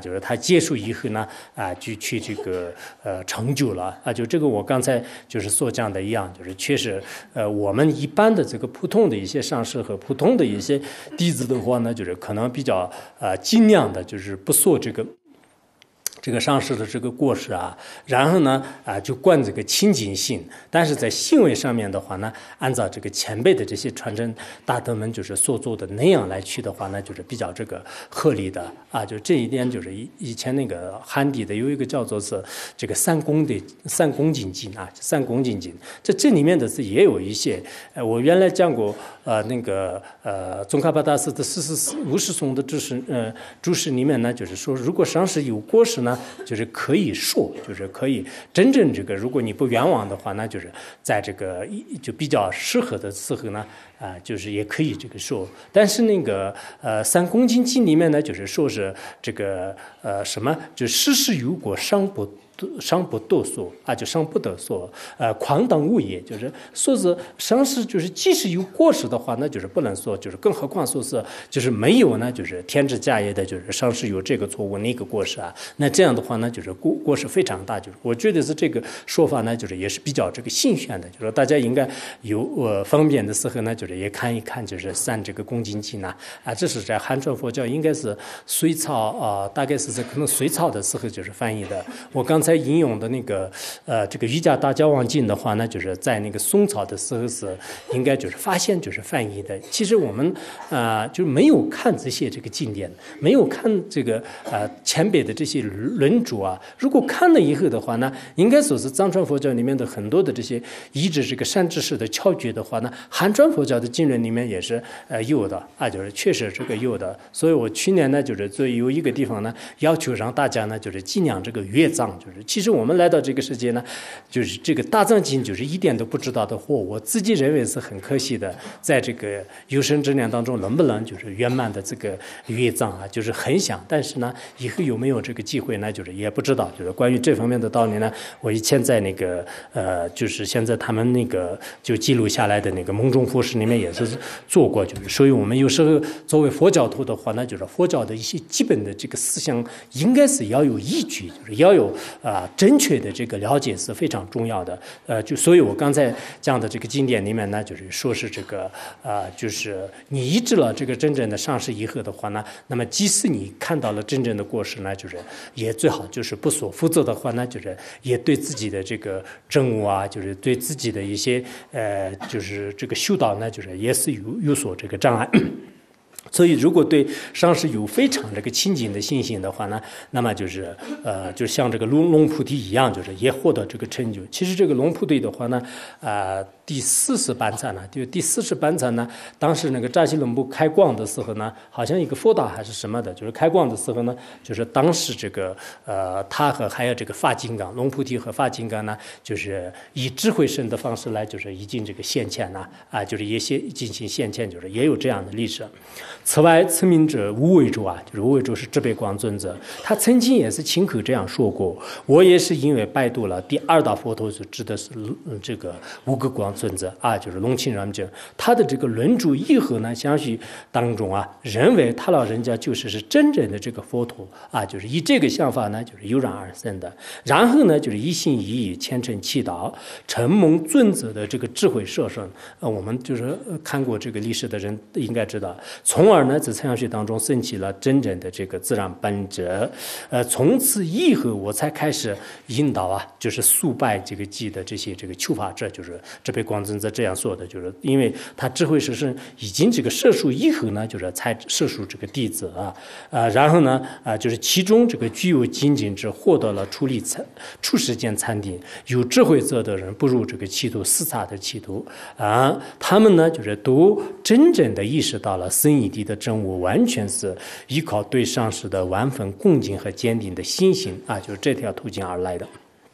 结束以后呢啊就去这个呃成就了啊，就这个我刚才就是所讲的一样，就是确实呃我们一般的这个普通的一些上师和普通的一些弟子的话呢，就是可能比较呃尽量的就是不做这个。这个上师的这个过失啊，然后呢啊就贯这个清净性，但是在行为上面的话呢，按照这个前辈的这些传承大德们就是所做的那样来去的话呢，就是比较这个合理的啊，就这一点就是以以前那个汉地的有一个叫做是这个三恭的三恭敬经啊，三恭敬经，这这里面的是也有一些，呃，我原来讲过呃那个呃宗喀巴大师的四十五十颂的注释呃注释里面呢，就是说如果上师有过失呢。就是可以说，就是可以真正这个，如果你不冤枉的话，那就是在这个就比较适合的时候呢，啊、呃，就是也可以这个说。但是那个呃三恭敬经里面呢，就是说是这个呃什么，就事事有果，伤不伤不堕所啊，就伤不得所，呃，狂当物也，就是说是上师，就是即使有过失的话，那就是不能说，就是更何况说是就是没有呢，就是天之家业的，就是上师有这个错误那个过失啊，那这样的话呢，就是过过失非常大，就是我觉得是这个说法呢，就是也是比较这个信玄的，就是大家应该有呃方便的时候呢，就是也看一看，就是三这个恭敬经呢，啊，这是在汉传佛教应该是隋朝啊、呃，大概是在可能隋朝的时候就是翻译的，我刚才引用的那个呃这个瑜伽大交往经的话呢，就是在那个宋朝的时候是应该就是发现就是翻译的。其实我们啊、呃、就没有看这些这个经典，没有看这个呃前辈的这些论著啊。如果看了以后的话呢，应该说是藏传佛教里面的很多的这些依止这个善知识的窍诀的话呢，汉传佛教的经论里面也是呃有的啊，就是确实这个有的。所以我去年呢就是做有一个地方呢要求让大家呢就是尽量这个阅藏，就是其实我们来到这个世界呢，就是这个大藏经就是一点都不知道的货，我自己认为是很可惜的，在这个有生之年当中能不能就是圆满的这个阅藏啊，就是很想，但是呢以后有没有这个机会呢，就是也不知道。就是关于这方面的道理呢，我以前在那个呃就是现在他们那个就记录下来的那个蒙中佛事里面也是做过，就是所以我们有时候作为佛教徒的话呢，就是佛教的一些基本的这个思想应该是要有依据，就是要有啊、呃、正确的这个了解是非常重要的。呃，就所以我刚才讲的这个经典里面呢，就是说是这个啊、呃，就是你医治了这个真正的上师以后的话呢，那么即使你看到了真正的过失呢，就是也最好就是不所，否则的话呢，就是也对自己的这个政务啊，就是对自己的一些呃，就是这个修道呢，就是也是有有所这个障碍。所以，如果对上师有非常这个亲近的信心的话呢，那么就是呃，就像这个龙龙菩提一样，就是也获得这个成就。其实这个龙菩提的话呢，啊、呃，第四十班禅呢，就第四十班禅呢，当时那个扎西伦布开光的时候呢，好像一个佛达还是什么的，就是开光的时候呢，就是当时这个呃，他和还有这个发金刚龙菩提和发金刚呢，就是以智慧身的方式来，就是已经这个现前了啊，就是也现进行现前，就是也有这样的历史。此外，此名者无为主啊，就是无为主是智悲光尊者，他曾经也是亲口这样说过：我也是因为拜读了第二大佛陀，就指的是这个无垢光尊者啊，就是龙钦ram者。他的这个论著义和呢，相续当中啊，认为他老人家就是是真正的这个佛陀啊，就是以这个想法呢，就是油然而生的。然后呢，就是一心一意虔诚祈祷，承蒙尊者的这个智慧摄受。呃，我们就是看过这个历史的人应该知道，从而呢，在参学当中升起了真正的这个自然本质。呃，从此以后，我才开始引导啊，就是速拜这个记的这些这个求法者，就是这被光尊者这样说的，就是因为他智慧是是已经这个摄受以后呢，就是才摄受这个弟子啊，啊，然后呢，啊，就是其中这个具有精进之，获得了处理参处世间禅定，有智慧者的人不入这个歧途四差的歧途啊，他们呢，就是都真正的意识到了生一地的真我，完全是依靠对上师的完分恭敬和坚定的信心啊，就是这条途径而来的。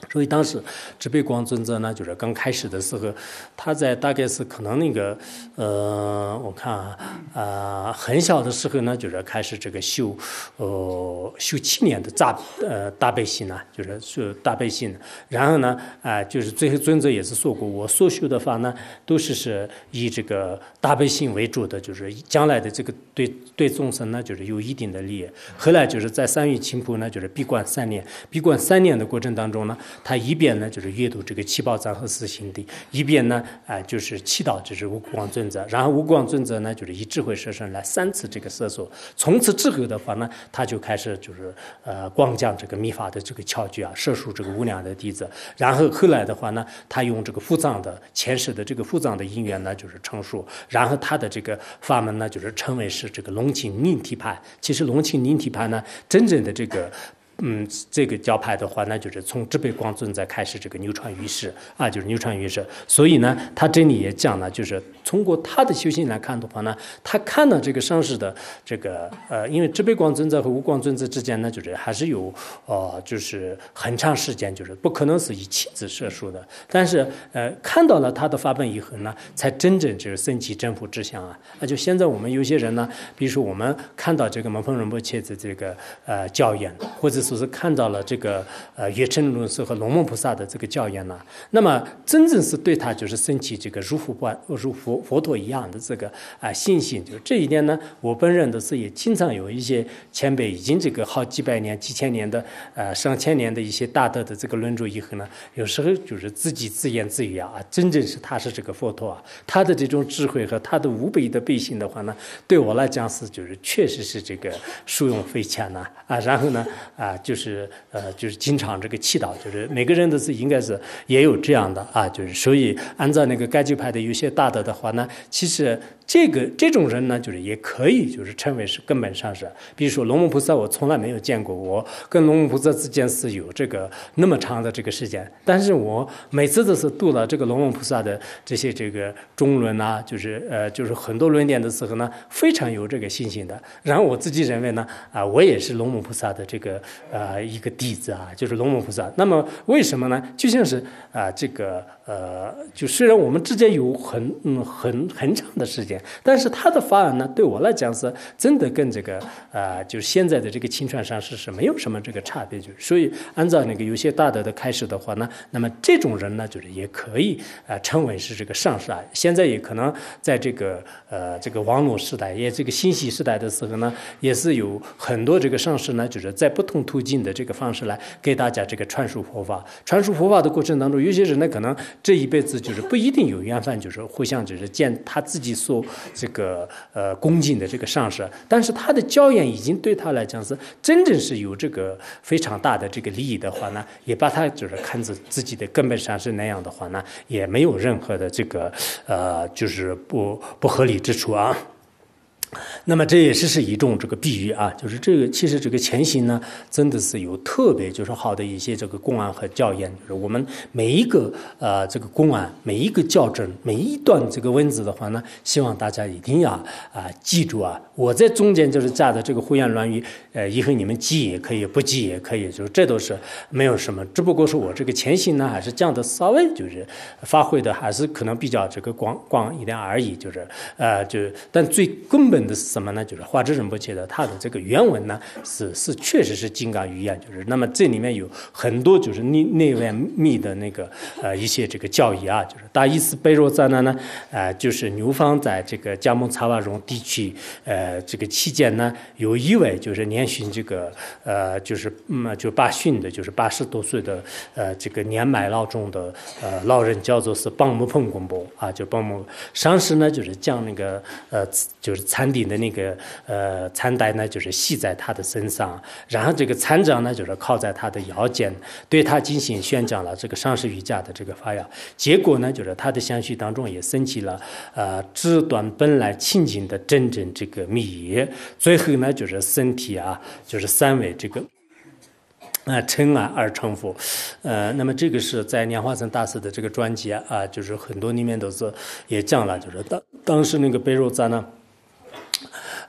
所以当时智悲光尊者呢，就是刚开始的时候，他在大概是可能那个呃，我看啊，呃，很小的时候呢，就是开始这个修，呃，修七年的大呃大悲心呢，就是修大悲心。然后呢，啊、呃，就是最后尊者也是说过，我所修的法呢，都是是以这个大悲心为主的，就是将来的这个对对众生呢，就是有一定的利益。后来就是在三月清普呢，就是闭关三年，闭关三年的过程当中呢。他一边呢就是阅读这个七宝藏和四心地，一边呢啊、呃、就是祈祷就是无光尊者，然后无光尊者呢就是以智慧摄身来三次这个摄受，从此之后的话呢，他就开始就是呃光降这个密法的这个窍诀啊，摄受这个无量的弟子，然后后来的话呢，他用这个复藏的前世的这个复藏的因缘呢就是成熟，然后他的这个法门呢就是称为是这个龙庆宁提派，其实龙庆宁提派呢真正的这个。嗯，这个教派的话，那就是从智悲光尊者开始，这个流传于世啊，就是流传于世。所以呢，他这里也讲了，就是通过他的修行来看的话呢，他看到这个上师的这个呃，因为智悲光尊者和无光尊者之间呢，就是还是有呃，就是很长时间，就是不可能是以亲自摄受的。但是呃，看到了他的法本以后呢，才真正就是升起真佛之相啊。那就现在我们有些人呢，比如说我们看到这个门峰仁波切的这个呃教言，或者是就是看到了这个呃月称论师和龙门菩萨的这个教言呢，那么真正是对他就是升起这个如佛般如佛佛陀一样的这个啊、呃、信心，就这一点呢，我本人的是也经常有一些前辈已经这个好几百年、几千年的呃上千年的一些大德的这个论著以后呢，有时候就是自己自言自语啊，真正是他是这个佛陀啊，他的这种智慧和他的无比的悲心的话呢，对我来讲是就是确实是这个殊用非浅呐啊，然后呢啊。就是呃，就是经常这个祈祷，就是每个人都是应该是也有这样的啊，就是所以按照那个该教派的有些大德的话呢，其实这个这种人呢，就是也可以就是称为是根本上是，比如说龙门菩萨，我从来没有见过，我跟龙门菩萨之间是有这个那么长的这个时间，但是我每次都是读了这个龙门菩萨的这些这个中论啊，就是呃就是很多论点的时候呢，非常有这个信心的。然后我自己认为呢，啊，我也是龙门菩萨的这个。呃，一个弟子啊，就是龙门菩萨。那么为什么呢？就像是啊、呃，这个呃，就虽然我们之间有很嗯很很长的时间，但是他的法案呢，对我来讲是真的跟这个啊、呃，就是现在的这个亲传上师是没有什么这个差别。就所以按照那个有些大德的开始的话呢，那么这种人呢，就是也可以啊、呃、称为是这个上师啊。现在也可能在这个呃这个网络时代，也这个信息时代的时候呢，也是有很多这个上师呢，就是在不同途径的这个方式来给大家这个传输佛法。传输佛法的过程当中，有些人呢可能这一辈子就是不一定有缘分，就是互相就是见他自己所这个呃恭敬的这个上师，但是他的教言已经对他来讲是真正是有这个非常大的这个利益的话呢，也把他就是看着自己的根本上是那样的话呢，也没有任何的这个呃就是不不合理之处啊。那么这也是是一种这个比喻啊，就是这个其实这个前行呢，真的是有特别就是好的一些这个公案和教言，就是我们每一个呃这个公案，每一个教证，每一段这个文字的话呢，希望大家一定要啊、呃、记住啊。我在中间就是加的这个胡言乱语，呃，以后你们记也可以，不记也可以，就是这都是没有什么，只不过是我这个前行呢，还是讲的稍微就是发挥的还是可能比较这个广广一点而已，就是呃就但最根本的是什么呢？就是华智仁波切的他的这个原文呢，是是确实是金刚语言，就是那么这里面有很多就是内内外密的那个呃一些这个教义啊，就是大意思贝若赞呢，呃就是牛方在这个加蒙查瓦荣地区呃这个期间呢，有一位就是年旬这个呃就是嗯就八旬的，就是八十多岁的呃这个年迈老中的呃老人叫做是邦木碰公波啊，就邦木上师呢就是将那个呃就是禅顶的那个呃禅带呢，就是系在他的身上，然后这个禅杖呢，就是靠在他的腰间，对他进行宣讲了这个上师瑜伽的这个法要。结果呢，就是他的相续当中也升起了呃知断本来清净的真正这个密意。最后呢，就是身体啊，就是三位这个。啊，成啊而成佛，呃，那么这个是在莲花生大师的这个专辑啊，就是很多里面都是也讲了，就是当当时那个贝若赞呢。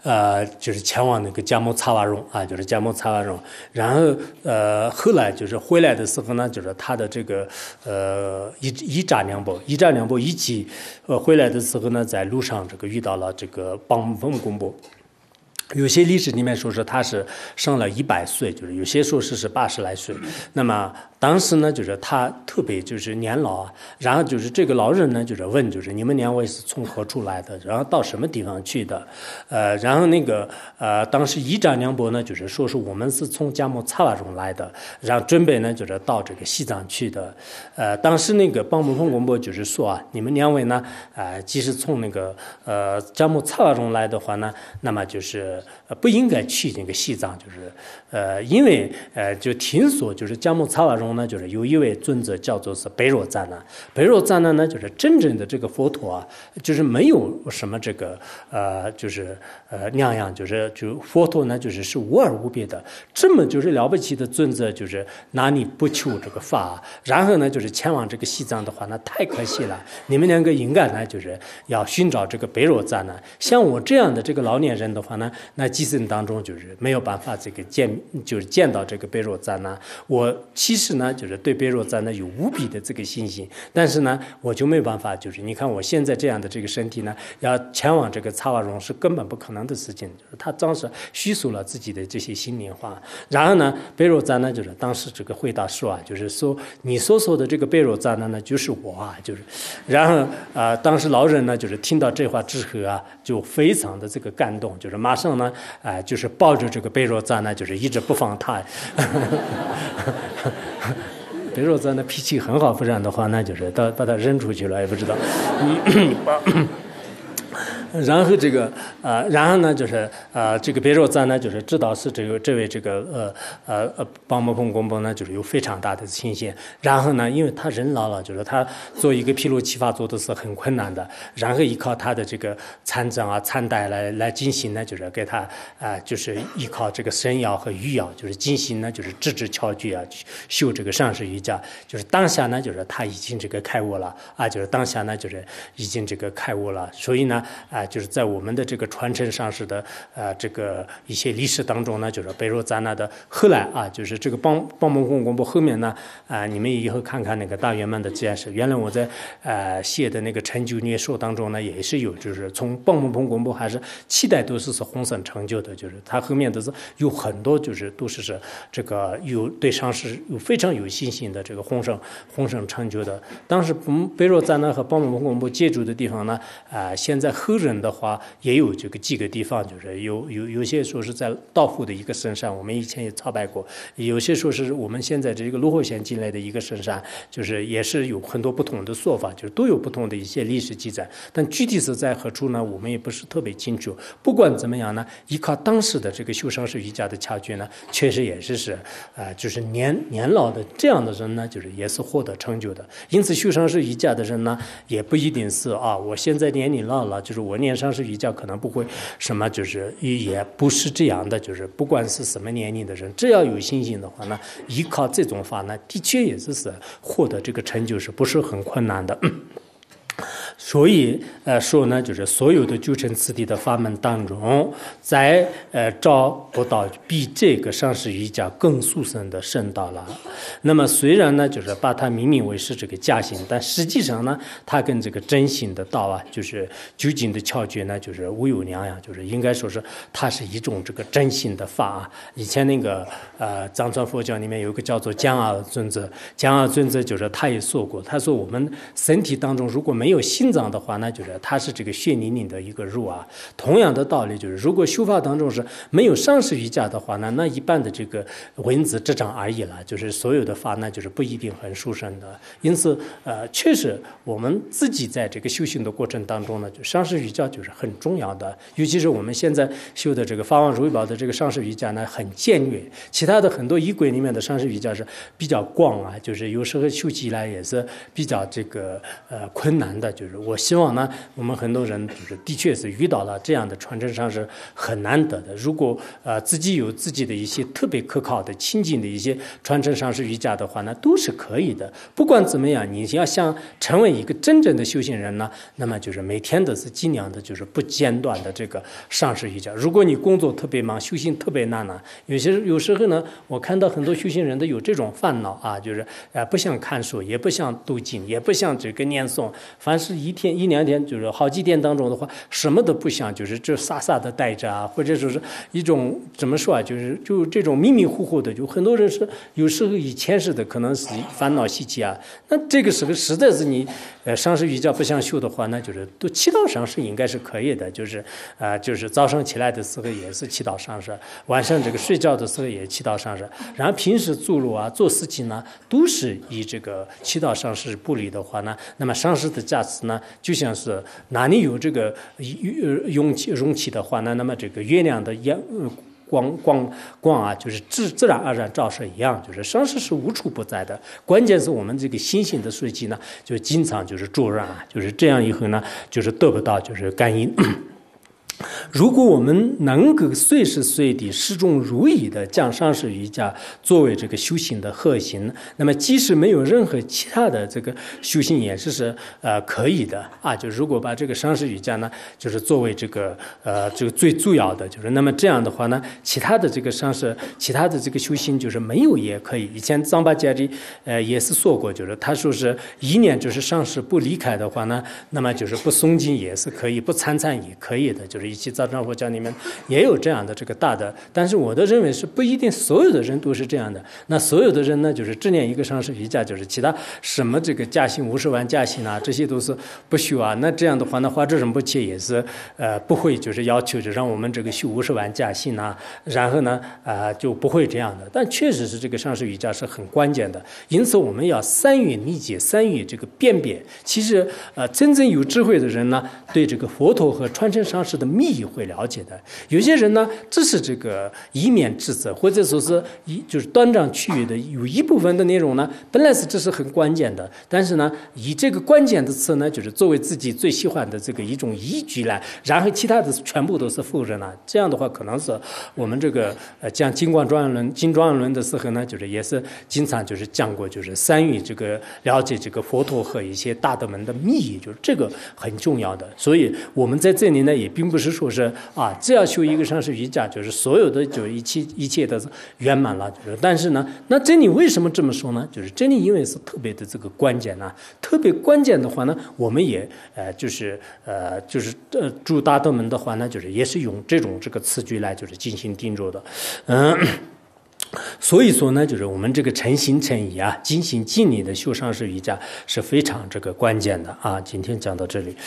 呃，就是前往那个迦摩擦瓦荣啊，就是迦摩擦瓦荣。然后呃，后来就是回来的时候呢，就是他的这个呃一一扎两波，一扎两波一起呃回来的时候呢，在路上这个遇到了这个邦木峰公布。有些历史里面说是他是上了一百岁，就是有些说是是八十来岁。那么当时呢，就是他特别就是年老啊，然后就是这个老人呢，就是问，就是你们两位是从何处来的，然后到什么地方去的？呃，然后那个呃，当时一扎良伯呢，就是说是我们是从迦摩擦瓦中来的，然后准备呢就是到这个西藏去的。呃，当时那个邦木峰公伯就是说啊，你们两位呢，呃，即使从那个呃迦摩擦瓦中来的话呢，那么就是。呃，不应该去那个西藏，就是呃，因为呃，就听说就是迦摩擦瓦中呢，就是有一位尊者叫做是北若赞那，北若赞那呢，就是真正的这个佛陀啊，就是没有什么这个呃，就是呃那样，就是就佛陀呢，就是是无二无别的，这么就是了不起的尊者，就是哪里不求这个法，然后呢，就是前往这个西藏的话，那太可惜了。你们两个应该呢，就是要寻找这个北若赞那。像我这样的这个老年人的话呢。那几生当中就是没有办法这个见，就是见到这个贝若赞呢。我其实呢，就是对贝若赞呢有无比的这个信心，但是呢，我就没有办法，就是你看我现在这样的这个身体呢，要前往这个擦瓦荣是根本不可能的事情。就是他当时叙述了自己的这些心里话，然后呢，贝若赞呢就是当时这个回答说啊，就是说你所说的这个贝若赞呢，就是我啊，就是，然后啊、呃，当时老人呢就是听到这话之后啊，就非常的这个感动，就是马上呢。啊、呃，就是抱着这个贝若赞呢，就是一直不放他。贝若赞的脾气很好，不然的话，那就是他把他扔出去了，也不知道。然后这个呃，然后呢，就是呃，这个别若赞呢，就是知道是这个这位这个呃呃呃邦木峰公公呢，就是有非常大的信心。然后呢，因为他人老了，就是他做一个毗卢七法做的是很困难的。然后依靠他的这个参政啊、参代来来进行呢，就是给他啊、呃，就是依靠这个神药和御药，就是进行呢，就是自治巧具啊，修这个上师瑜伽。就是当下呢，就是他已经这个开悟了啊，就是当下呢，就是已经这个开悟了。所以呢，啊、呃。就是在我们的这个传承上师的呃这个一些历史当中呢，就是贝若赞那的后来啊，就是这个邦邦木峰公布后面呢啊、呃，你们以后看看那个大圆满的自然史，原来我在呃写的那个成就念说当中呢，也是有，就是从邦木峰公布还是七代都是是红绳成就的，就是他后面都是有很多就是都是是这个有对上师有非常有信心的这个红绳红绳成就的。当时贝若赞那和邦木峰公布接触的地方呢，啊、呃，现在后人的话也有这个几个地方，就是有有有些说是在道孚的一个深山，我们以前也朝拜过；有些说是我们现在这个罗河县境内的一个深山，就是也是有很多不同的说法，就是都有不同的一些历史记载。但具体是在何处呢？我们也不是特别清楚。不管怎么样呢，依靠当时的这个修上师瑜伽的巧具呢，确实也是是啊、呃，就是年年老的这样的人呢，就是也是获得成就的。因此，修上师瑜伽的人呢，也不一定是啊，我现在年龄老了，就是我念上师瑜伽可能不会什么，就是也不是这样的，就是不管是什么年龄的人，只要有信心的话呢，依靠这种法呢，的确也是是获得这个成就是不是很困难的。所以，呃，说呢，就是所有的九乘次第的法门当中，在呃找不到比这个上师瑜伽更殊胜的圣道了。那么，虽然呢，就是把它命名为是这个假行，但实际上呢，它跟这个真行的道啊，就是究竟的窍诀呢，就是无有两样，就是应该说是它是一种这个真行的法啊。以前那个呃藏传佛教里面有一个叫做江阿尊者，江阿尊者就是他也说过，他说我们身体当中如果没有心脏的话呢，就是它是这个血淋淋的一个肉啊。同样的道理，就是如果修法当中是没有上师瑜伽的话呢，那一般的这个文字这张而已了，就是所有的法呢，就是不一定很殊胜的。因此，呃，确实我们自己在这个修行的过程当中呢，就上师瑜伽就是很重要的。尤其是我们现在修的这个法王如意宝的这个上师瑜伽呢，很简略，其他的很多仪轨里面的上师瑜伽是比较广啊，就是有时候修起来也是比较这个呃困难的，就是。 就是我希望呢，我们很多人就是的确是遇到了这样的传承上是很难得的。如果呃自己有自己的一些特别可靠的、亲近的一些传承上师瑜伽的话呢，都是可以的。不管怎么样，你要想成为一个真正的修行人呢，那么就是每天都是尽量的，就是不间断的这个上师瑜伽。如果你工作特别忙，修行特别难呢，有些有时候呢，我看到很多修行人都有这种烦恼啊，就是呃不想看书，也不想读经，也不想这个念诵，凡是一天一两天，就是好几天当中的话，什么都不想，就是这傻傻的待着啊，或者说是一种怎么说啊，就是就这种迷迷糊糊的，就很多人是有时候以前似的，可能是烦恼习气啊。那这个时候实在是你呃上师瑜伽不想修的话，那就是都祈祷上师应该是可以的，就是啊、呃、就是早上起来的时候也是祈祷上师，晚上这个睡觉的时候也祈祷上师，然后平时走路啊做事情呢都是以这个祈祷上师不离的话呢，那么上师的加持呢，就像是哪里有这个容器容器的话呢，那么这个月亮的阳光光光啊，就是自自然而然照射一样，就是上师是无处不在的。关键是我们这个心性的水气呢，就经常就是助燃啊，就是这样以后呢，就是得不到就是感应。如果我们能够随时随地始终如一的将上师瑜伽作为这个修行的核心，那么即使没有任何其他的这个修行也是是呃可以的啊。就如果把这个上师瑜伽呢，就是作为这个呃这个最主要的，就是那么这样的话呢，其他的这个上师，其他的这个修行就是没有也可以。以前藏巴家里呃也是说过，就是他说是一年就是上师不离开的话呢，那么就是不诵经也是可以，不参禅也可以的，就是一起藏传佛教里面也有这样的这个大的，但是我的认为是不一定所有的人都是这样的。那所有的人呢，就是只念一个上师瑜伽，就是其他什么这个加行五十万加行啊，这些都是不修啊。那这样的话呢，华智仁波切也是呃不会就是要求着让我们这个修五十万加行啊，然后呢啊、呃、就不会这样的。但确实是这个上师瑜伽是很关键的，因此我们要三于理解，三于这个辨别。其实呃真正有智慧的人呢，对这个佛陀和传承上师的密意会了解的。有些人呢，只是这个一面之词，或者说是一就是断章取义的，有一部分的内容呢，本来是这是很关键的，但是呢，以这个关键的词呢，就是作为自己最喜欢的这个一种依据来，然后其他的全部都是否认了。这样的话，可能是我们这个呃讲金光庄严论、金庄严论的时候呢，就是也是经常就是讲过，就是三于这个了解这个佛陀和一些大德们的密意，就是这个很重要的。所以我们在这里呢，也并不是说是啊，只要修一个上师瑜伽，就是所有的就一切一切都是圆满了。就是，但是呢，那这里为什么这么说呢？就是这里因为是特别的这个关键呢、啊，特别关键的话呢，我们也呃就是呃就是呃诸大德们的话呢，就是也是用这种这个词句来就是进行定着的，嗯。所以说呢，就是我们这个诚心诚意啊、尽心尽力的修上师瑜伽是非常这个关键的啊。今天讲到这里。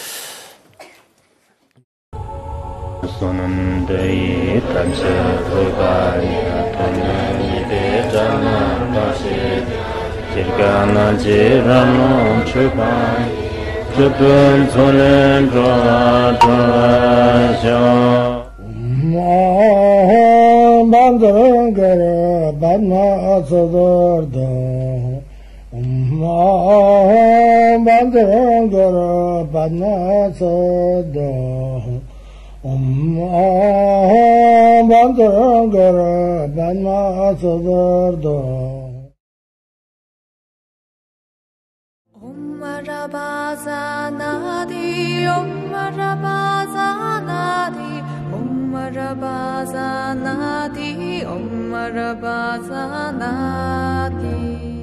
Bandangara Badma Sadarda Umma Bandangara Badma Sadarda Umma Bandangara Badma Sadarda Om Rabaza Nadi Om Rabaza Nadi Om Rabaza Nadi Om Rabaza Nadi